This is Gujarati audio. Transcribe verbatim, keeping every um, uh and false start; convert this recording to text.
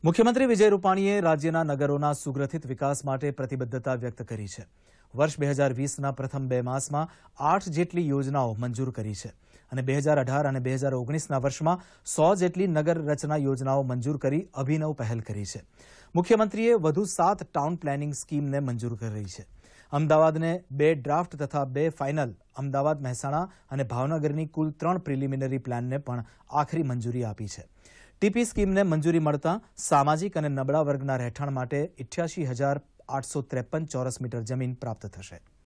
મુખ્યમંત્રી વિજય રૂપાણીએ રાજ્યના નગરોના સુગ્રથિત વિકાસ માટે પ્રતિબદ્ધતા વ્યક્ત કરી છે. વર્ષ બે હજાર વીસના પ્રથમ બે માસમાં આઠ જેટલી યોજનાઓ મંજૂર કરી છે અને બે હજાર અઢાર અને બે હજાર ઓગણીસના વર્ષમાં સો જેટલી નગર રચના યોજનાઓ મંજૂર કરી અભિનવ પહેલ કરી છે. મુખ્યમંત્રીએ વધુ સાત ટાઉન પ્લાનિંગ સ્કીમને મંજૂર કરી છે. અમદાવાદને બે ડ્રાફ્ટ તથા બે ફાઇનલ, અમદાવાદ, મહેસાણા અને ભાવનગરની કુલ ત્રણ પ્રિલિમિનરી પ્લાનને પણ આખરી મંજૂરી આપી છે. ટીપી સ્કીમને મંજૂરી મળતા સામાજિક અને નબળા વર્ગના રહેઠાણ માટે અઠ્યાસી હજાર આઠસો ત્રેપન ચોરસ મીટર જમીન પ્રાપ્ત થશે.